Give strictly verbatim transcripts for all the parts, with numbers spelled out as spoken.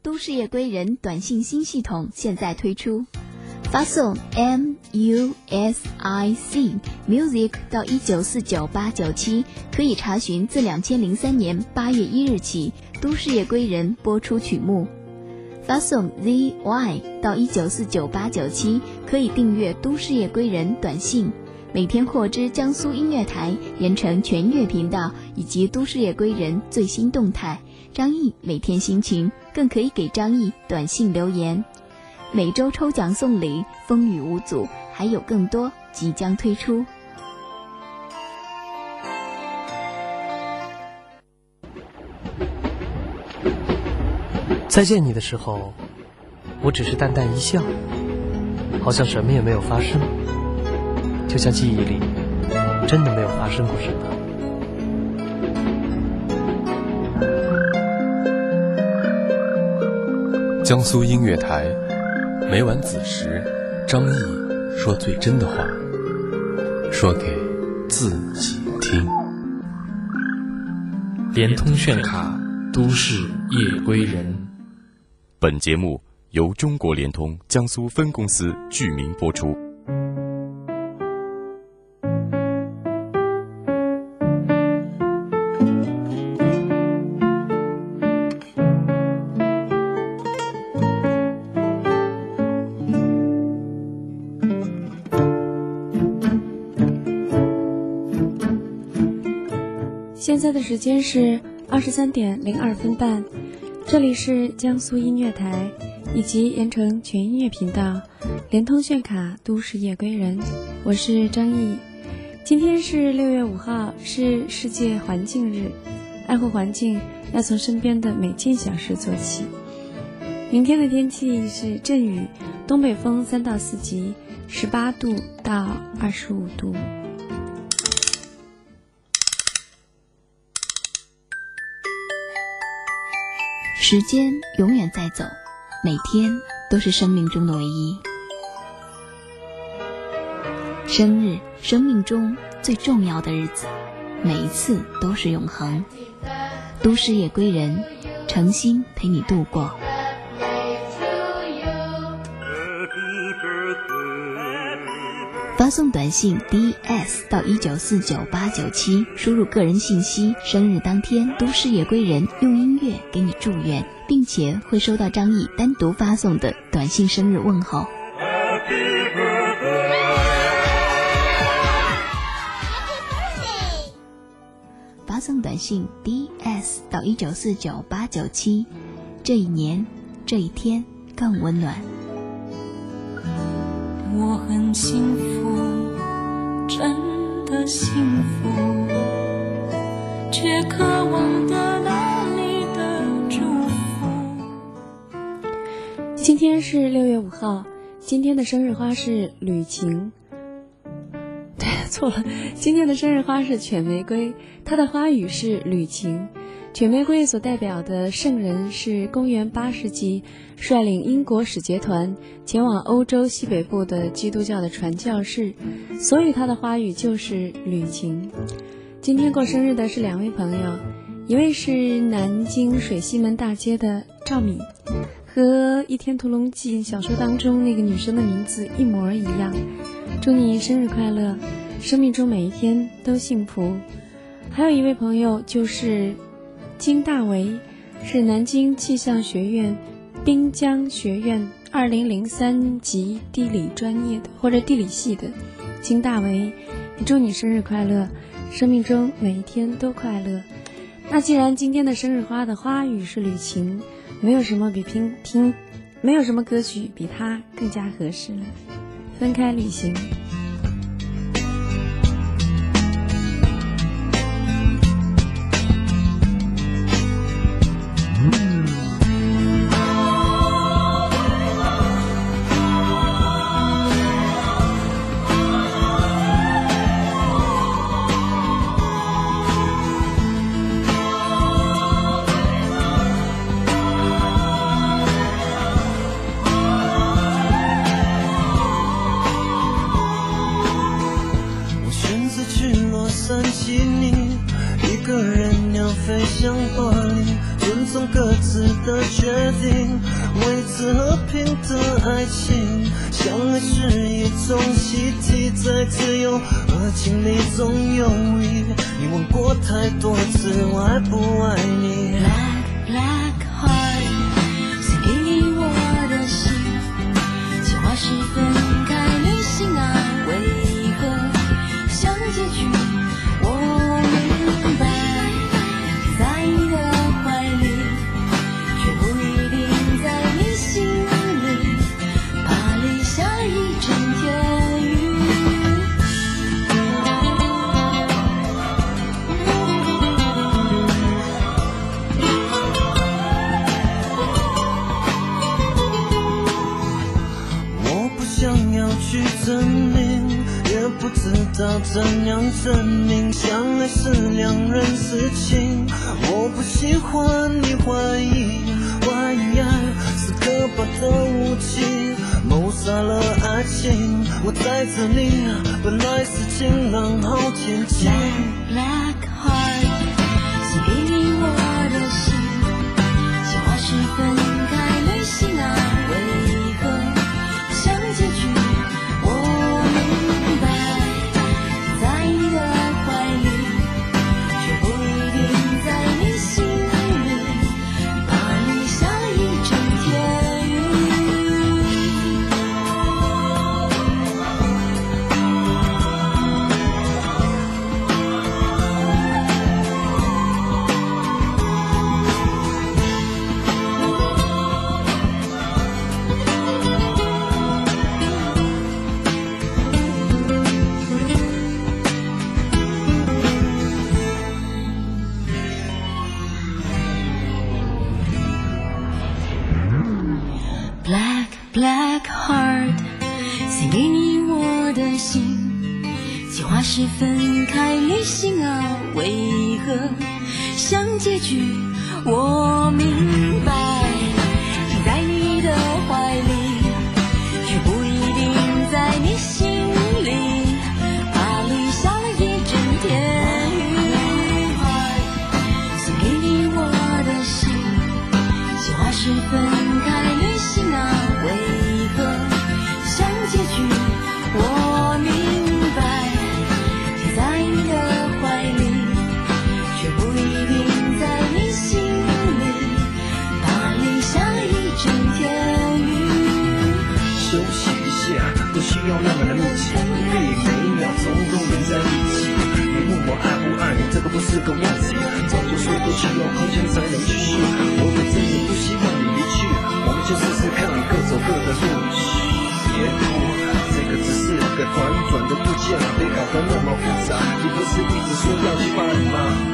都市夜归人短信新系统现在推出，发送 M U S I C Music 到一九四九八九七，可以查询自两千零三年八月一日起都市夜归人播出曲目。发送 Z Y 到一九四九八九七，可以订阅都市夜归人短信，每天获知江苏音乐台、盐城全乐频道以及都市夜归人最新动态，张毅每天心情，更可以给张毅短信留言。每周抽奖送礼，风雨无阻，还有更多即将推出。 再见你的时候，我只是淡淡一笑，好像什么也没有发生，就像记忆里真的没有发生过什么。 江苏音乐台，每晚子时，张毅说最真的话，说给自己听。 联通炫卡，都市夜归人。 本节目由中国联通江苏分公司剧名播出。 现在的时间是二十三点零二分半，这里是江苏音乐台以及盐城全音乐频道，联通炫卡都市夜归人，我是张毅。今天是六月五号，是世界环境日，爱护环境要从身边的每件小事做起。明天的天气是阵雨，东北风三到四级，十八度到二十五度。 时间永远在走，每天都是生命中的唯一。生日，生命中最重要的日子，每一次都是永恒。都市夜归人，诚心陪你度过。发送短信 D S 到一九四九八九七，输入个人信息，生日当天都市夜归人用音乐给你祝愿，并且会收到张毅单独发送的短信生日问候。发送短信 D S 到一九四九八九七，这一年这一天更温暖。 我很幸福，真的幸福，却渴望得到你的祝福。 今天是六月五号，今天的生日花是吕晴。对，错了，今天的生日花是犬玫瑰，它的花语是吕晴。犬玫瑰所代表的圣人是公元八世纪率领英国使节团前往欧洲西北部的基督教的传教士，所以他的花语就是吕晴。今天过生日的是两位朋友，一位是南京水西门大街的赵敏，和《倚天屠龙记》小说当中那个女生的名字一模一样。祝你生日快乐，生命中每一天都幸福。还有一位朋友就是金大为，是南京气象学院滨江学院二零零三级地理专业的或者地理系的金大为，祝你生日快乐，生命中每一天都快乐。那既然今天的生日花的花语是旅行，没有什么比拼听没有什么歌曲比它更加合适了。分开旅行。 想玻璃，顺从各自此的决定，维持和平的爱情。相爱是一种习题，在自由和情里总犹豫。你问过太多次，我爱不爱你 Black black heart， 送给你我的心，计划是分开旅行啊，为何像结局？我明白，在你的怀里，却不一定在你心里，怕里下一整天雨。 我不想要去证明，也不知道怎样证明，相爱是两人事情。我不喜欢你怀疑，怀疑爱是可怕的武器，谋杀了爱情。我在这里本来是晴朗好天气。 Black heart， 送给你我的心，计划是分开旅行啊，为何像结局？我明白，在你的怀里，却不一定在你心里，怕里下一整天雨。Black black heart， 送给你我的心，计划是分开旅行啊，为何像结局？我明白，在你的怀里，却不一定在你心里，怕里下了一整天雨。送给你我的心，计划是分开旅行啊，为何像结局？我明白，在你的怀里，却不一定在你心里，怕里下一整天雨。 休息一下，不需要那么的密集，可以每一秒钟都黏在一起。你问我爱不爱你，这个不是个问题，早就说过需要空间才能继续。我反正也不希望你离去，我们就试试看，各走各的路。别哭，这个只是个短短的度假，别搞得那么复杂。你不是一直说要去巴黎吗？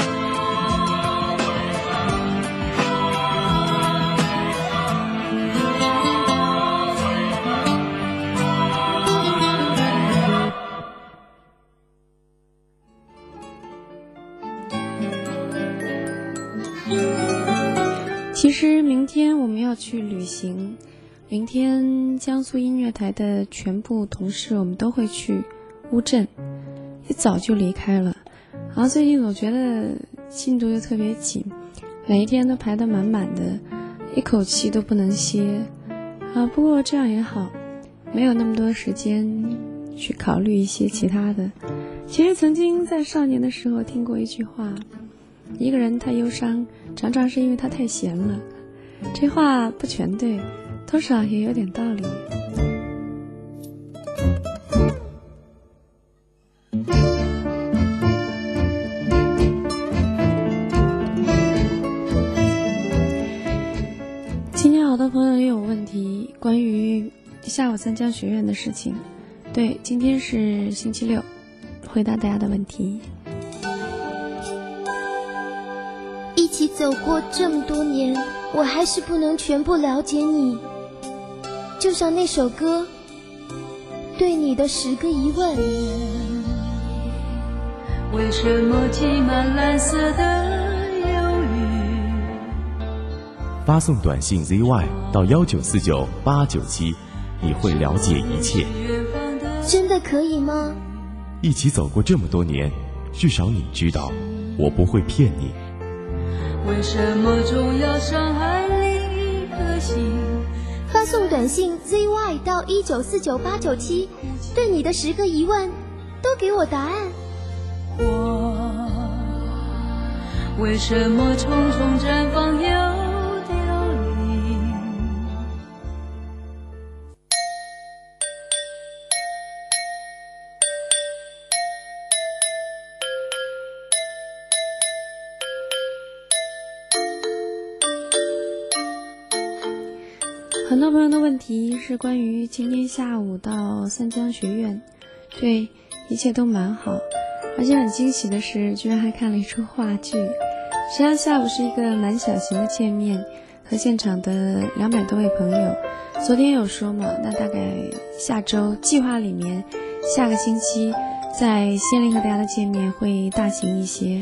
其实明天我们要去旅行，明天江苏音乐台的全部同事我们都会去乌镇，一早就离开了。然后最近总觉得进度又特别紧，每一天都排得满满的，一口气都不能歇啊。不过这样也好，没有那么多时间去考虑一些其他的。其实曾经在少年的时候听过一句话，一个人太忧伤，常常是因为他太闲了。这话不全对，多少也有点道理。今天好多朋友也有问题，关于下午三江学院的事情。对，今天是星期六，回答大家的问题。 一起走过这么多年，我还是不能全部了解你，就像那首歌对你的十个疑问。 为什么挤满蓝色的忧郁？ 发送短信 Z Y 到幺九四九八九七，你会了解一切。 真的可以吗？ 一起走过这么多年，至少你知道，我不会骗你。 为什么总要伤害另一颗心？ 发送短信 Z Y 到一九四九八九七，对你的十个疑问都给我答案。 我为什么匆匆绽放又凋零？ 很多朋友的问题是关于今天下午到三江学院，对，一切都蛮好，而且很惊喜的是，居然还看了一出话剧。实际上下午是一个蛮小型的见面，和现场的两百多位朋友。昨天有说嘛，那大概下周计划里面，下个星期在仙林和大家的见面会大型一些。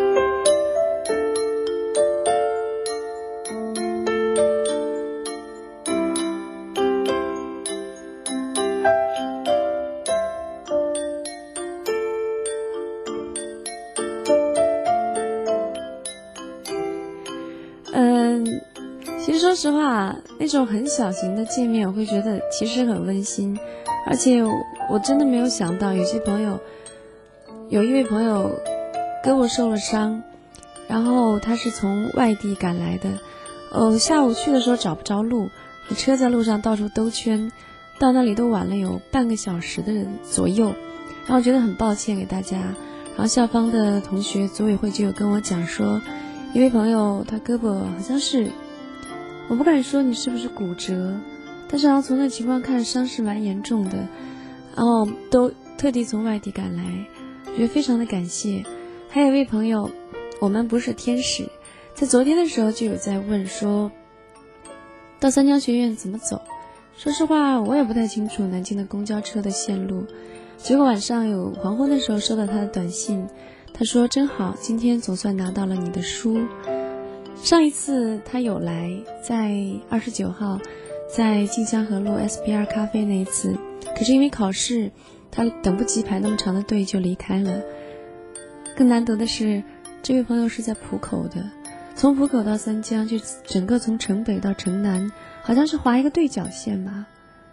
说实话，那种很小型的见面，我会觉得其实很温馨，而且我真的没有想到，有些朋友，有一位朋友胳膊受了伤，然后他是从外地赶来的，呃，下午去的时候找不着路，车在路上到处兜圈，到那里都晚了有半个小时的左右，然后觉得很抱歉给大家，然后校方的同学组委会就有跟我讲说，一位朋友他胳膊好像是。我不敢说你是不是骨折，但是好像从那情况看伤势蛮严重的，然后都特地从外地赶来，我觉得非常的感谢。还有一位朋友，我们不是天使，在昨天的时候就有在问说到三江学院怎么走，说实话我也不太清楚南京的公交车的线路，结果晚上有黄昏的时候收到他的短信，他说真好，今天总算拿到了你的书。上一次他有来，在二十九号在静江河路 S B R 咖啡那一次，可是因为考试他等不及排那么长的队就离开了。更难得的是这位朋友是在浦口的，从浦口到三江，就整个从城北到城南好像是划一个对角线吧，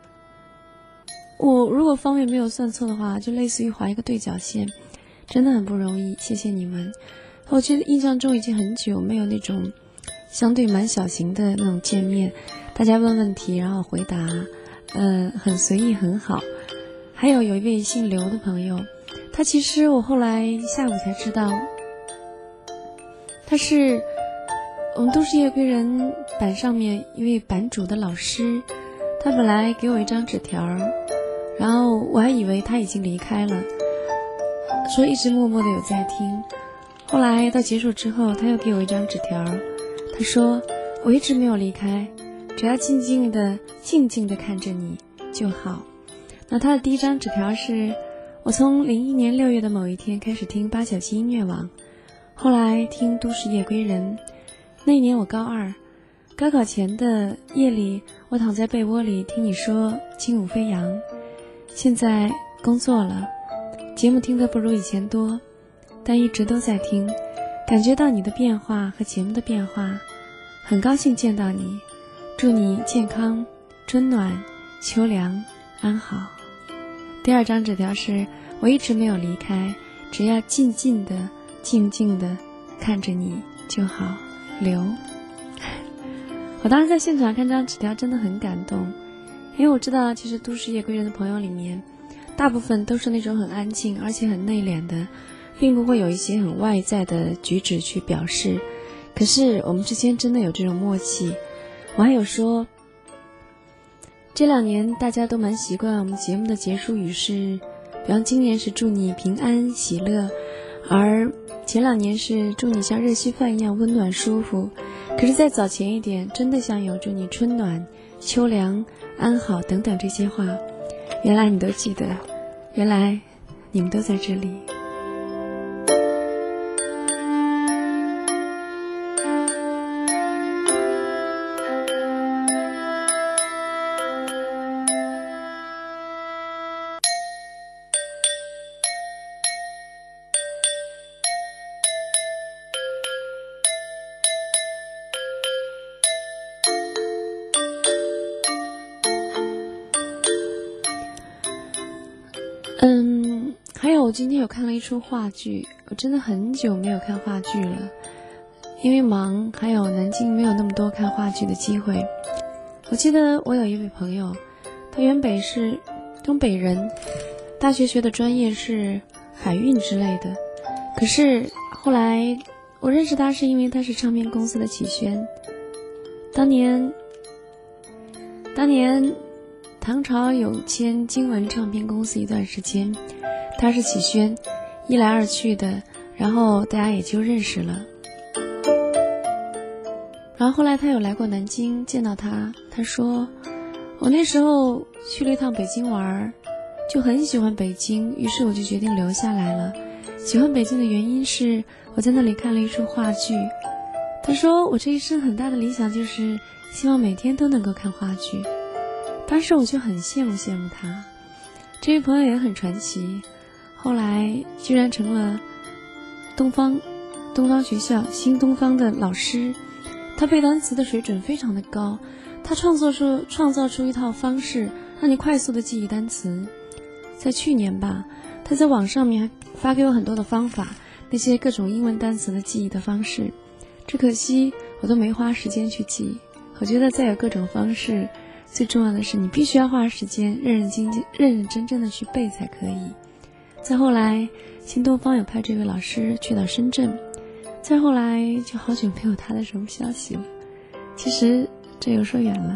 我如果方位没有算错的话，就类似于划一个对角线，真的很不容易，谢谢你们。我记得印象中已经很久没有那种相对蛮小型的那种见面，大家问问题然后回答，呃，很随意很好。还有有一位姓刘的朋友，他其实我后来下午才知道，他是我们都市夜归人版上面一位版主的老师，他本来给我一张纸条，然后我还以为他已经离开了，说一直默默的有在听。后来到结束之后，他又给我一张纸条，他说我一直没有离开，只要静静的静静的看着你就好。那他的第一张纸条是我从零一年六月的某一天开始听八九七音乐网，后来听都市夜归人，那一年我高二，高考前的夜里我躺在被窝里听你说轻舞飞扬，现在工作了，节目听得不如以前多，但一直都在听，感觉到你的变化和节目的变化，很高兴见到你，祝你健康春暖秋凉安好。第二张纸条是我一直没有离开，只要静静的静静的看着你就好，刘。我当时在现场看这张纸条真的很感动，因为我知道其实都市夜归人的朋友里面大部分都是那种很安静而且很内敛的，并不会有一些很外在的举止去表示，可是我们之间真的有这种默契。我还有说这两年大家都蛮习惯我们节目的结束语是，比方今年是祝你平安喜乐，而前两年是祝你像热稀饭一样温暖舒服，可是再早前一点真的像有祝你春暖秋凉安好等等这些话，原来你都记得，原来你们都在这里。 我今天有看了一出话剧，我真的很久没有看话剧了，因为忙，还有南京没有那么多看话剧的机会。我记得我有一位朋友，他原本是东北人，大学学的专业是海运之类的，可是后来我认识他是因为他是唱片公司的启轩。当年当年唐朝有签经文唱片公司一段时间，他是启轩，一来二去的，然后大家也就认识了。然后后来他有来过南京见到他，他说我那时候去了一趟北京玩，就很喜欢北京，于是我就决定留下来了。喜欢北京的原因是我在那里看了一出话剧。他说我这一生很大的理想就是希望每天都能够看话剧。当时我就很羡慕羡慕他。这位朋友也很传奇，后来居然成了东方东方学校新东方的老师。他背单词的水准非常的高，他创作出创造出一套方式让你快速的记忆单词。在去年吧，他在网上面发给我很多的方法，那些各种英文单词的记忆的方式，只可惜我都没花时间去记。我觉得再有各种方式，最重要的是你必须要花时间认认真真认认真真的去背才可以。再后来新东方有派这位老师去到深圳，再后来就好久没有他的什么消息了。其实这又说远了。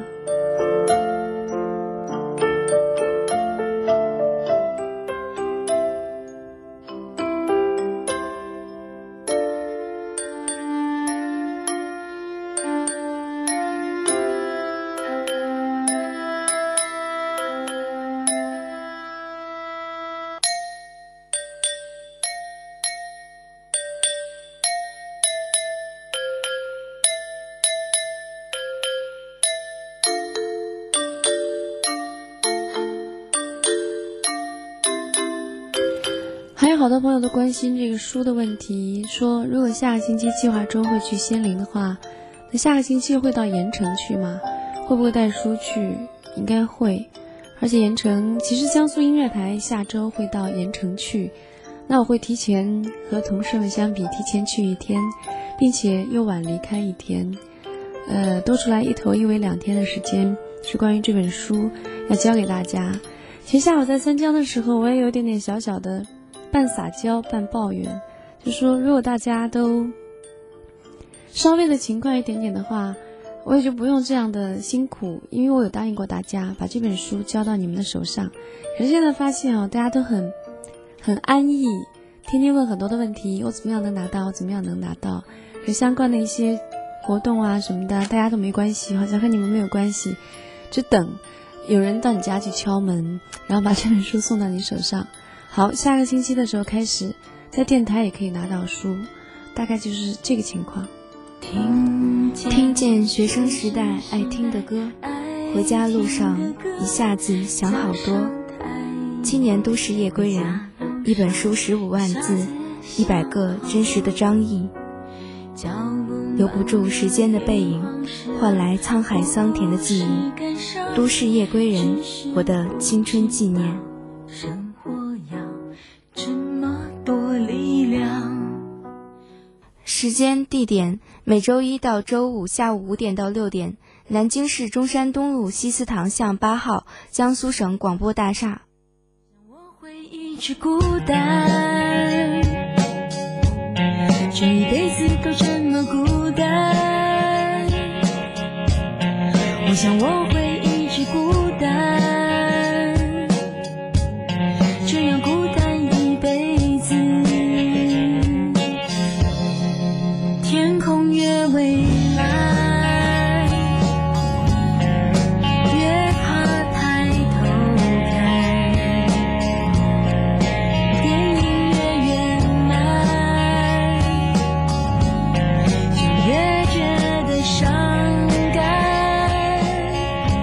还有好多朋友都关心这个书的问题，说如果下个星期计划中会去仙林的话，那下个星期会到盐城去吗？会不会带书去？应该会。而且盐城，其实江苏音乐台下周会到盐城去，那我会提前和同事们相比，提前去一天，并且又晚离开一天，呃，多出来一头一尾两天的时间，是关于这本书要教给大家。其实下午在三江的时候，我也有一点点小小的半撒娇半抱怨，就说如果大家都稍微的勤快一点点的话，我也就不用这样的辛苦，因为我有答应过大家把这本书交到你们的手上。可是现在发现哦，大家都很很安逸，天天问很多的问题，我怎么样能拿到，怎么样能拿到，而相关的一些活动啊什么的，大家都没关系，好像和你们没有关系，只等有人到你家去敲门，然后把这本书送到你手上。好，下个星期的时候开始在电台也可以拿到书，大概就是这个情况。 听见学生时代爱听的歌，回家路上一下子想好多。青年都市夜归人，一本书十五万字，一百个真实的张毅，留不住时间的背影，换来沧海桑田的记忆。都市夜归人，我的青春纪念。 生活要这么多力量。 时间地点每周一到周五下午五点到六点，南京市中山东路西祠堂巷八号，江苏省广播大厦。 我会一直孤单，这一辈子都这么孤单，我想我会一直孤单，这样孤单一辈子。天空越蔚蓝，越怕抬头看，电影越圆满，就越觉得伤感。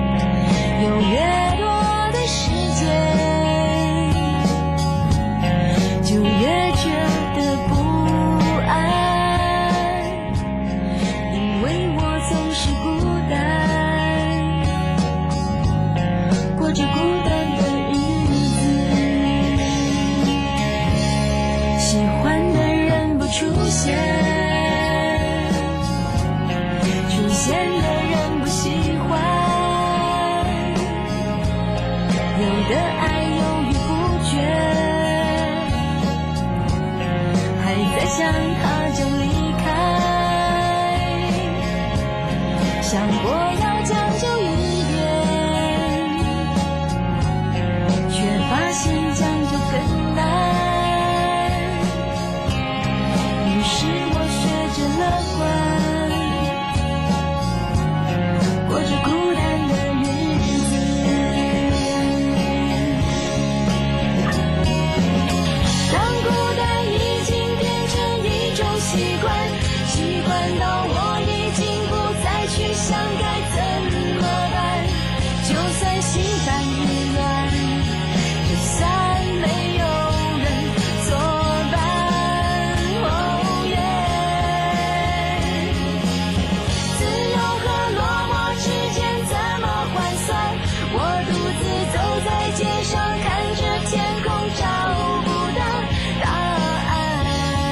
街上看着天空，找不到答案。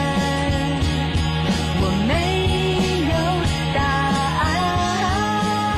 我没有答案。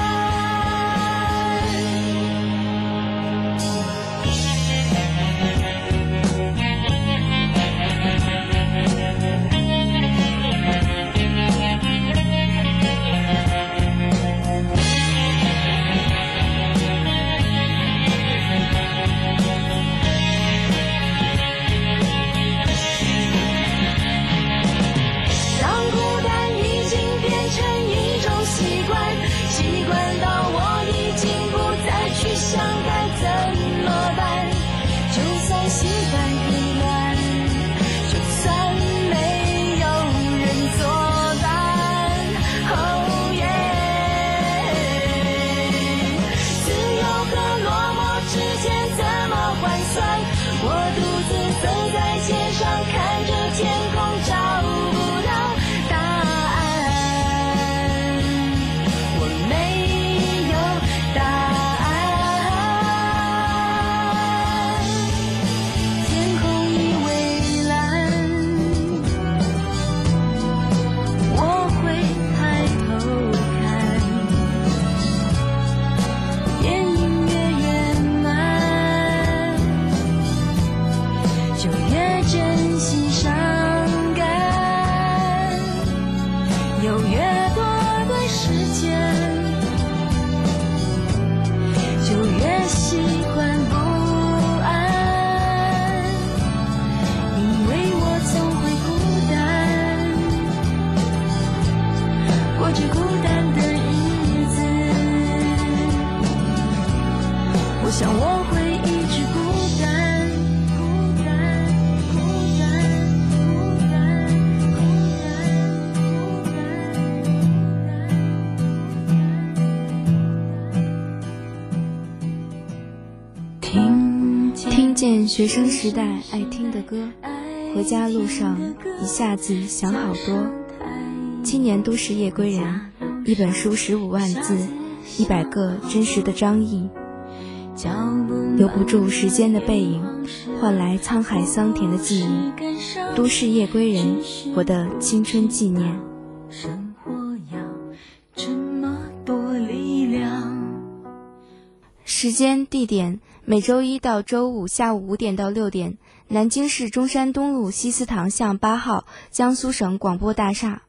听见学生时代爱听的歌，回家路上一下子想好多。青年都市夜归人，一本书十五万字，一百个真实的张毅，留不住时间的背影，换来沧海桑田的记忆。都市夜归人，我的青春纪念。 生活要这么多力量。 时间地点每周一到周五下午五点到六点，南京市中山东路西祠堂巷八号，江苏省广播大厦。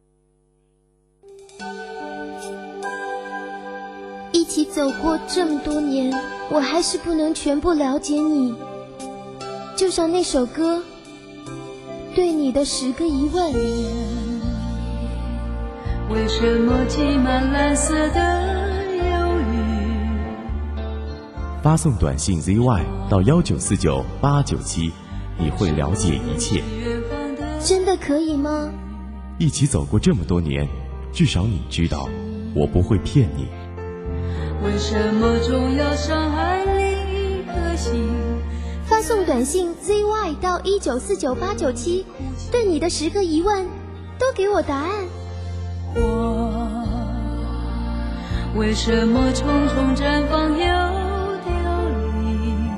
一起走过这么多年，我还是不能全部了解你。就像那首歌，对你的十个疑问。 为什么挤满蓝色的忧郁？ 发送短信 Z Y 到幺九四九八九七，你会了解一切。 真的可以吗？ 一起走过这么多年，至少你知道，我不会骗你。 为什么总要伤害另一颗心？ 发送短信 Z Y 到一九四九八九七，对你的十个疑问都给我答案。 我为什么匆匆绽放又凋零？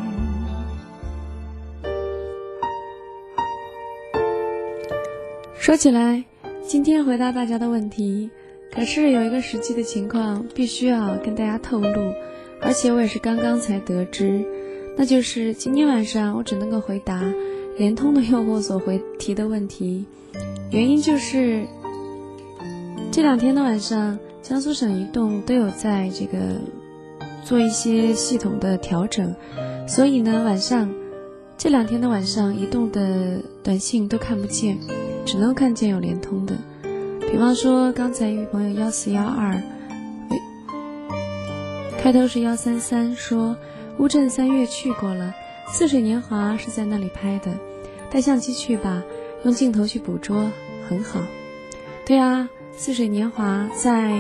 说起来，今天回答大家的问题，可是有一个实际的情况必须要跟大家透露，而且我也是刚刚才得知，那就是今天晚上我只能够回答联通的用户所回提的问题。原因就是这两天的晚上，江苏省移动都有在这个做一些系统的调整，所以呢晚上这两天的晚上移动的短信都看不见，只能看见有联通的。比方说刚才一位朋友幺四幺二开头是幺三三，说乌镇三月去过了，似水年华是在那里拍的，带相机去吧，用镜头去捕捉很好。对啊，似水年华在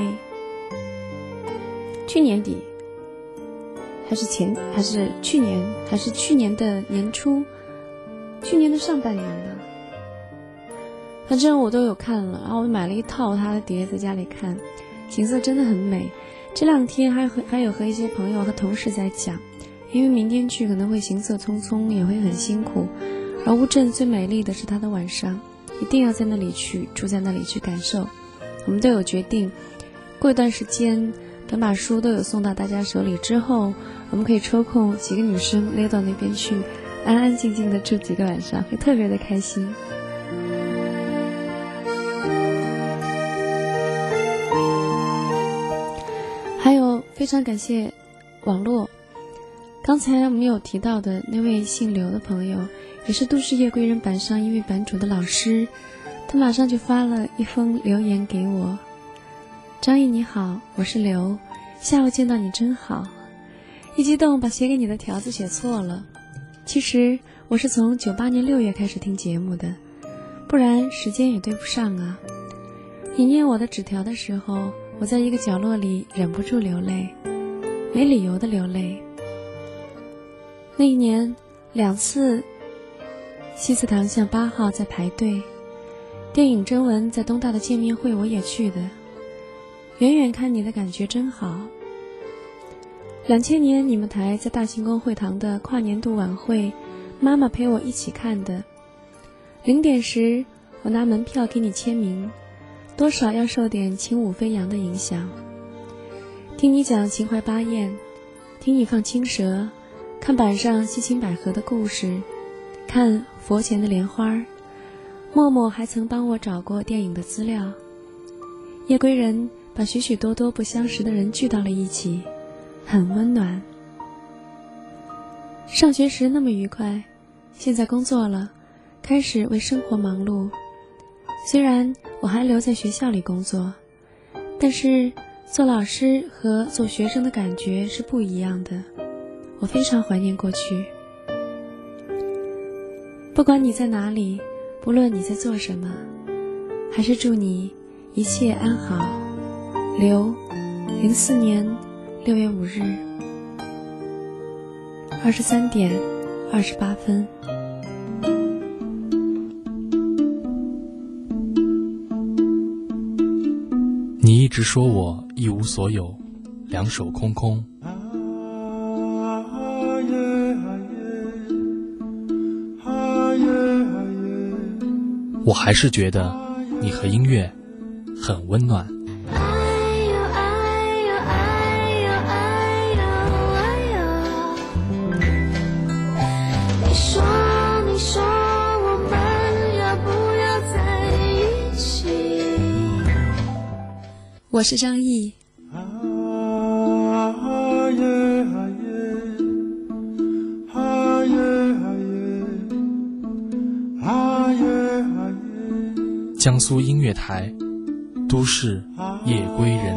去年底还是前还是去年还是去年的年初，去年的上半年的，反正我都有看了，然后我买了一套它的碟在家里看，景色真的很美。这两天还和还有和一些朋友和同事在讲， 因为明天去可能会行色匆匆，也会很辛苦。而乌镇最美丽的是它的晚上，一定要在那里去，住在那里去感受。我们都有决定，过一段时间等把书都有送到大家手里之后，我们可以抽空几个女生溜到那边去，安安静静的住几个晚上，会特别的开心。还有非常感谢网络，刚才我们有提到的那位姓刘的朋友，也是都市夜归人版上音乐版主的老师，他马上就发了一封留言给我。张毅你好，我是刘，下午见到你真好。一激动把写给你的条子写错了，其实我是从九八年六月开始听节目的，不然时间也对不上啊。你念我的纸条的时候，我在一个角落里忍不住流泪，没理由的流泪。那一年两次西祠堂巷八号在排队，电影征文在东大的见面会我也去的，远远看你的感觉真好。两千年你们台在大兴宫会堂的跨年度晚会，妈妈陪我一起看的。零点时我拿门票给你签名，多少要受点轻舞飞扬的影响。听你讲秦淮八艳，听你放青蛇，看板上西青百合的故事，看佛前的莲花。默默还曾帮我找过电影的资料。夜归人把许许多多不相识的人聚到了一起，很温暖。上学时那么愉快，现在工作了，开始为生活忙碌。虽然我还留在学校里工作，但是做老师和做学生的感觉是不一样的。我非常怀念过去。不管你在哪里，不论你在做什么，还是祝你一切安好。刘，零四年六月五日，二十三点二十八分。 你一直说我一无所有，两手空空。我还是觉得你和音乐很温暖。 你说你说我们要不要在一起？ 我是张毅。 江苏音乐台，都市夜归人。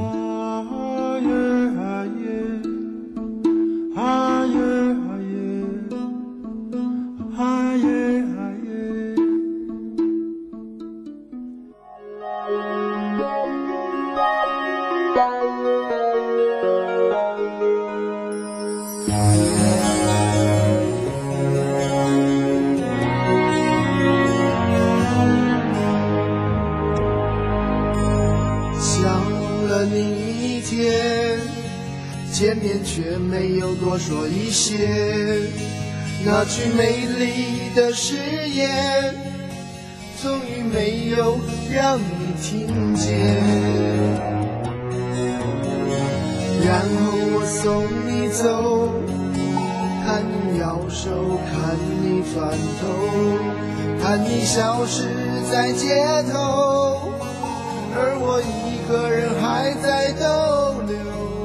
见面却没有多说一些，那句美丽的誓言终于没有让你听见。然后我送你走，看你摇手，看你转头，看你消失在街头，而我一个人还在逗留。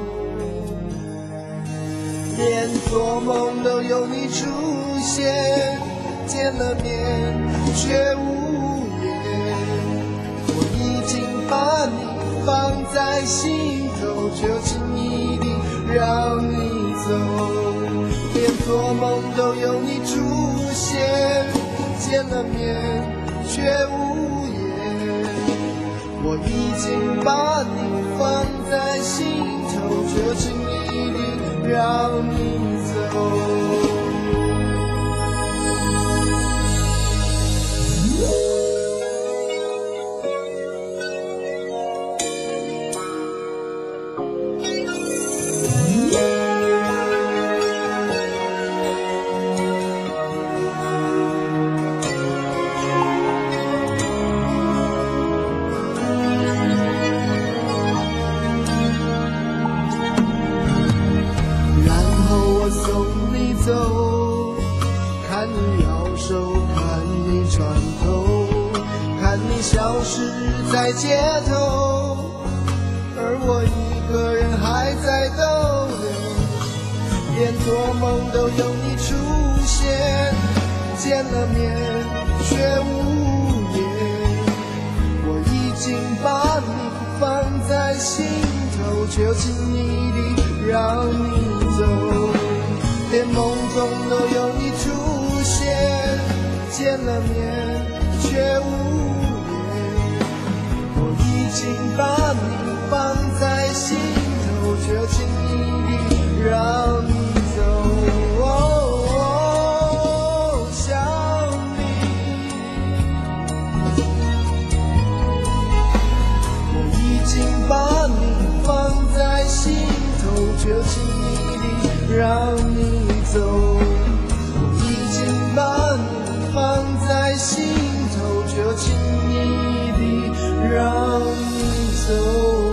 连做梦都有你出现，见了面却无言。我已经把你放在心头，就轻易地让你走。连做梦都有你出现，见了面却无言。我已经把你放在心头，就轻易地让你走。 走，看你摇手，看你穿透，看你消失在街头，而我一个人还在逗留，连做梦都有你出现，见了面却无言，我已经把你放在心头，却又轻易地让你走，连梦中都有你出现，见了面却无言，我已经把你放在心头，却又轻易地让你走。哦哦，想你，我已经把你放在心头，却又轻易地让你走，我已经把你放在心头，却又轻易地让你走。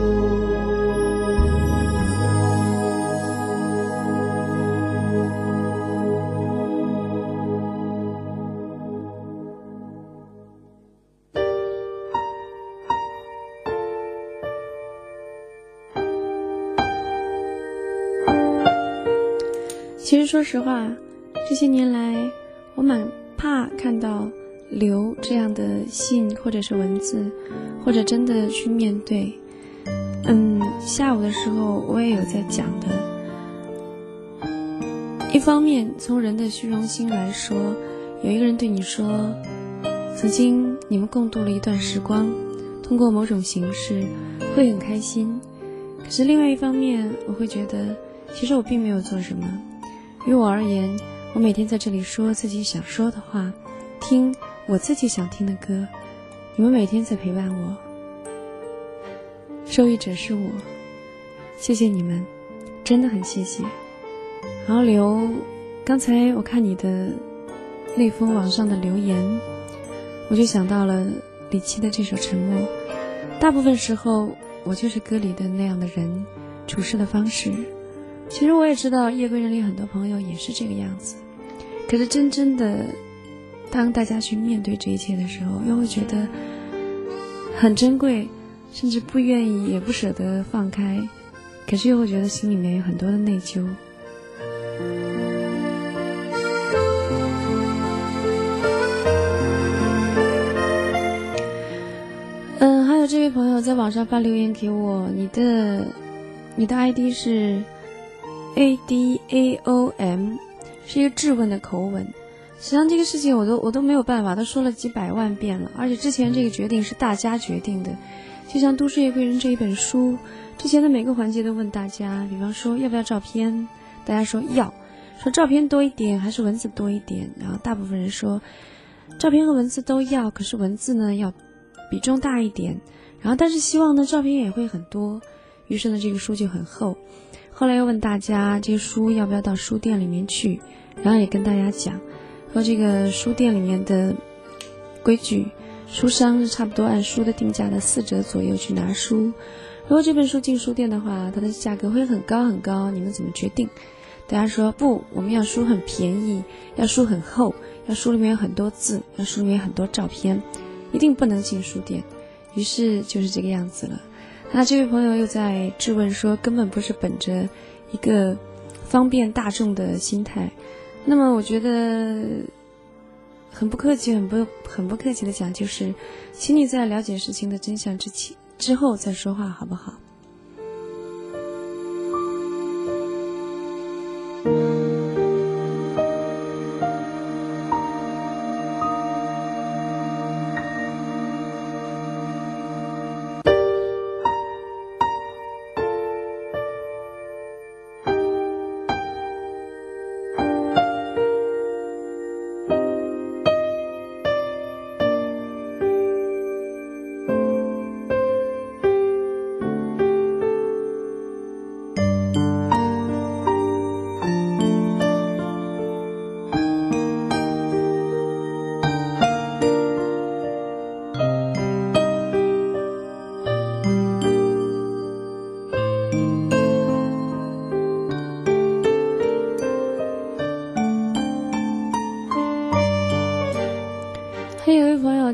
其实说实话，这些年来我蛮怕看到留这样的信或者是文字，或者真的去面对。嗯，下午的时候我也有在讲的，一方面从人的虚荣心来说，有一个人对你说曾经你们共度了一段时光，通过某种形式会很开心，可是另外一方面我会觉得其实我并没有做什么。于我而言，我每天在这里说自己想说的话，听我自己想听的歌，你们每天在陪伴我，受益者是我，谢谢你们，真的很谢谢。然后刘，刚才我看你的那封网上的留言，我就想到了李琦的这首《沉默》，大部分时候我就是歌里的那样的人，处事的方式。其实我也知道夜归人里很多朋友也是这个样子，可是真正的当大家去面对这一切的时候，又会觉得很珍贵，甚至不愿意也不舍得放开，可是又会觉得心里面有很多的内疚。嗯，还有这位朋友在网上发留言给我，你的你的 I D 是A D A O M， 是一个质问的口吻。实际上这个事情我都我都没有办法，都说了几百万遍了，而且之前这个决定是大家决定的。就像《都市夜归人》这一本书，之前的每个环节都问大家，比方说要不要照片，大家说要，说照片多一点还是文字多一点，然后大部分人说照片和文字都要，可是文字呢要比重大一点，然后但是希望呢照片也会很多，于是呢这个书就很厚。后来又问大家这些书要不要到书店里面去，然后也跟大家讲说这个书店里面的规矩，书商是差不多按书的定价的四折左右去拿书，如果这本书进书店的话，它的价格会很高很高，你们怎么决定？大家说不，我们要书很便宜，要书很厚，要书里面有很多字，要书里面有很多照片，一定不能进书店。于是就是这个样子了。那这位朋友又在质问说，根本不是本着一个方便大众的心态。那么我觉得很不客气很不很不客气的讲，就是请你在了解事情的真相之前之后再说话好不好？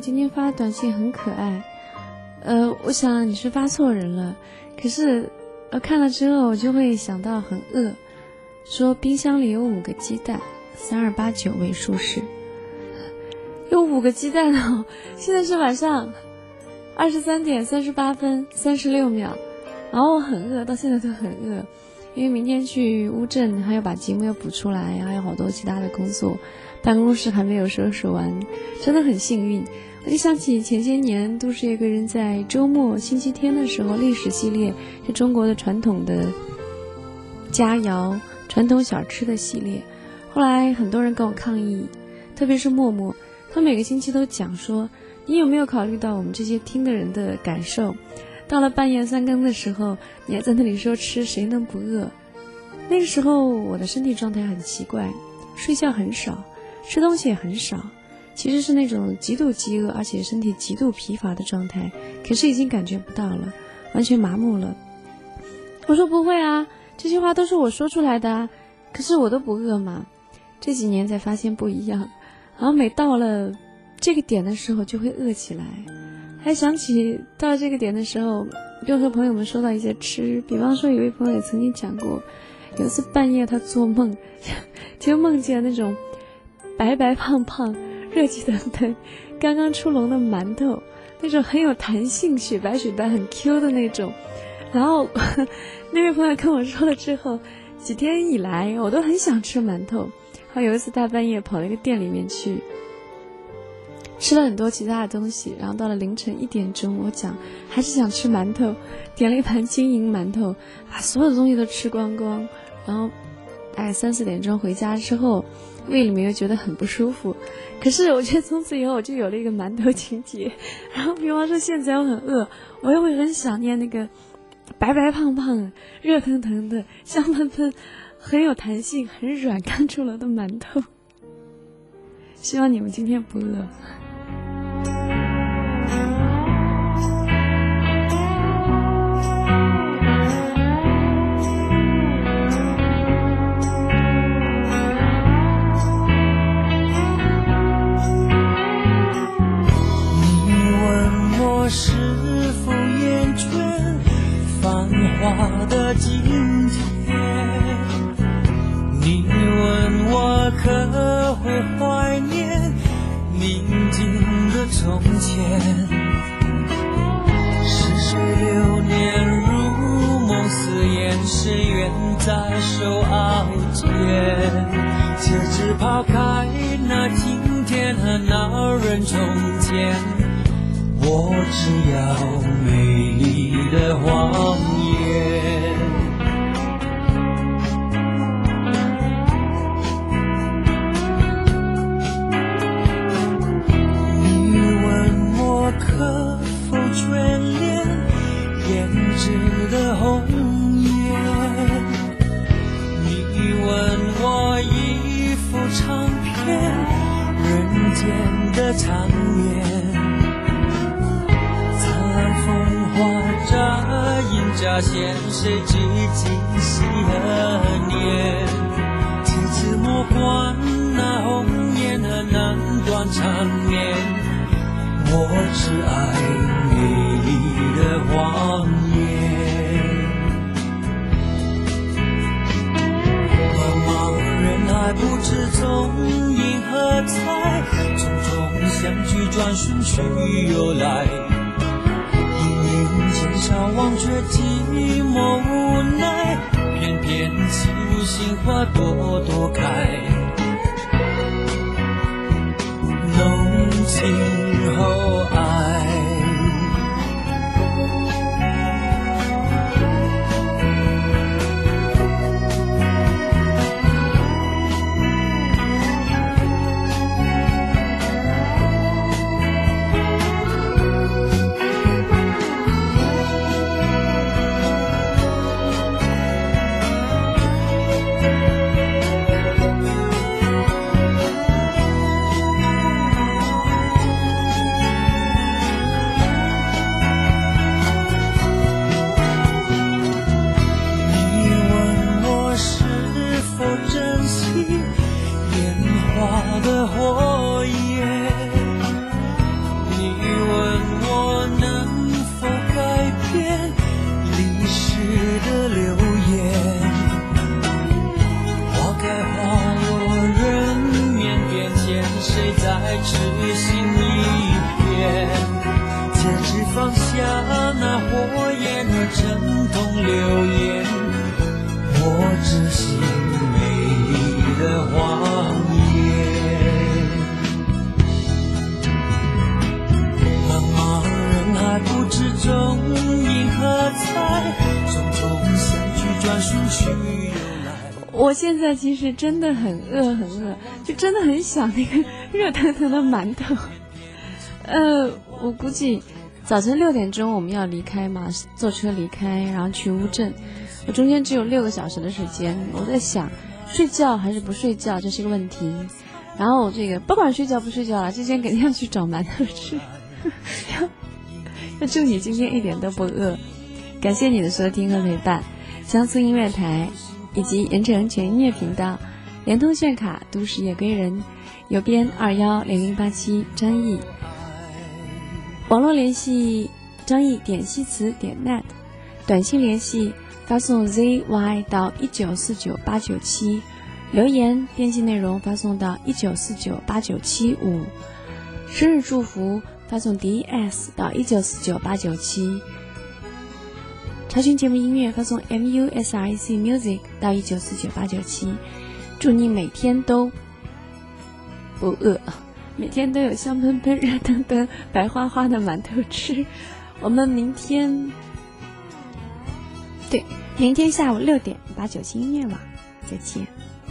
今天发短信很可爱，呃，我想你是发错人了，可是呃看了之后我就会想到很饿，说冰箱里有五个鸡蛋，三二八九位数是有五个鸡蛋哦，现在是晚上二十三点三十八分三十六秒，然后我很饿，到现在都很饿，因为明天去乌镇还要把节目要补出来，还有好多其他的工作，办公室还没有收拾完，真的很幸运。我就想起前些年都是一个人在周末星期天的时候，历史系列是中国的传统的佳肴传统小吃的系列，后来很多人跟我抗议，特别是默默，他每个星期都讲说，你有没有考虑到我们这些听的人的感受，到了半夜三更的时候你还在那里说吃，谁能不饿？那个时候我的身体状态很奇怪，睡觉很少，吃东西也很少，其实是那种极度饥饿而且身体极度疲乏的状态，可是已经感觉不到了，完全麻木了。我说不会啊，这些话都是我说出来的啊，可是我都不饿嘛。这几年才发现不一样，然后每到了这个点的时候就会饿起来，还想起到了这个点的时候就和朋友们说到一些吃，比方说有位朋友也曾经讲过，有一次半夜他做梦就梦见那种白白胖胖热气腾腾刚刚出笼的馒头，那种很有弹性雪白雪白很 Q 的那种，然后那位朋友跟我说了之后，几天以来我都很想吃馒头，然后有一次大半夜跑到一个店里面去吃了很多其他的东西，然后到了凌晨一点钟，我讲还是想吃馒头，点了一盘金银馒头，把所有的东西都吃光光，然后大概三四点钟回家之后，胃里面又觉得很不舒服，可是我觉得从此以后我就有了一个馒头情节，然后比方说现在我很饿，我又会很想念那个白白胖胖热腾腾的香喷喷很有弹性很软刚出炉的馒头。希望你们今天不饿。 是否厌倦繁华的今天？你问我可会怀念宁静的从前？似水流年如梦似魇，谁愿在手熬煎？且只抛开那今天和那人从前，我只要美丽的谎言。你问我可否眷恋胭脂的红颜？你问我一幅唱片人间的场面，乍隐乍现，谁知今夕何年？青丝莫管那红颜和难断缠绵，我只爱美丽的谎言。茫茫人海不知踪影何在，匆匆相聚转瞬去又来，千笑忘却寂寞无奈，偏偏起舞心花朵朵开，浓情厚爱。 痴心一片，戒指放下那火焰，那震动流言，我只是美丽的谎言。茫茫人海不知踪影何在，匆匆相聚转瞬去又来。 我现在其实真的很饿很饿，就真的很想那个热腾腾的馒头。呃，我估计早晨六点钟我们要离开嘛，坐车离开，然后去乌镇。我中间只有六个小时的时间，我在想睡觉还是不睡觉，这是个问题。然后这个不管睡觉不睡觉了，之前肯定要去找馒头吃。要祝你今天一点都不饿，感谢你的收听和陪伴。江苏音乐台以及盐城全音乐频道，联通炫卡都市夜归人，邮编二幺零零八七张毅，网络联系张毅点西词点 net， 短信联系发送 Z Y 到一九四九八九七，留言编辑内容发送到一九四九八九七五，生日祝福发送 D S 到一九四九八九七，查询节目音乐发送 M U S I C Music 到一九四九八九七。祝你每天都不饿，每天都有香喷喷热腾腾白花花的馒头吃。我们明天对明天下午六点八九七音乐网再见。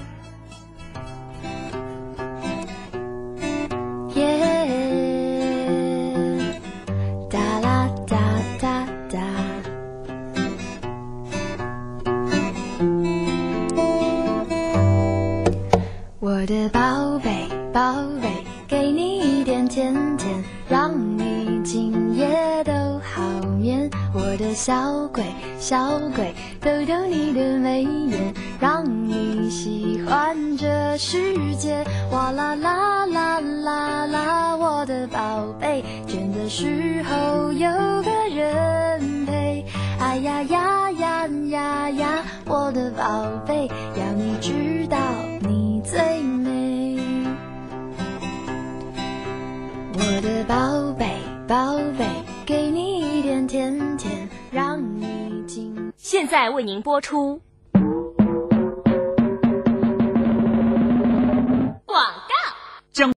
我的宝贝宝贝，给你一点甜甜，让你今夜都好眠。我的小鬼小鬼，逗逗你的眉眼，让你喜欢这世界。哇啦啦啦啦啦，我的宝贝，倦的时候有个人陪。哎呀呀呀呀呀，我的宝贝，要你知道你最美。我的宝贝宝贝，给你一点甜甜，让你今现在为您播出